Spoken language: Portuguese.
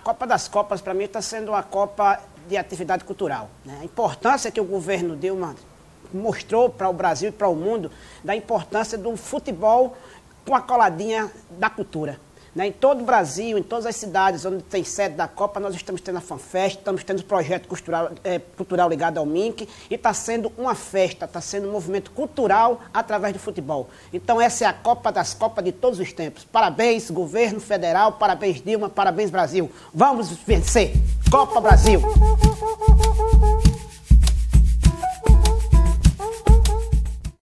Copa das Copas, para mim, está sendo uma Copa de atividade cultural, né? A importância que o governo Dilma mostrou para o Brasil e para o mundo, da importância do futebol com a coladinha da cultura. Né? Em todo o Brasil, em todas as cidades onde tem sede da Copa, nós estamos tendo a FanFest, estamos tendo o projeto cultural ligado ao MINC, e está sendo uma festa, está sendo um movimento cultural através do futebol. Então essa é a Copa das Copas de todos os tempos. Parabéns, governo federal, parabéns Dilma, parabéns Brasil. Vamos vencer! Copa Brasil!